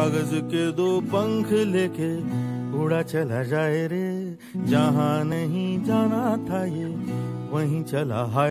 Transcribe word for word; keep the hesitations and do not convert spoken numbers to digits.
कागज के दो पंख लेके उड़ा चला जाए रे, जहाँ नहीं जाना था ये वहीं चला हाय।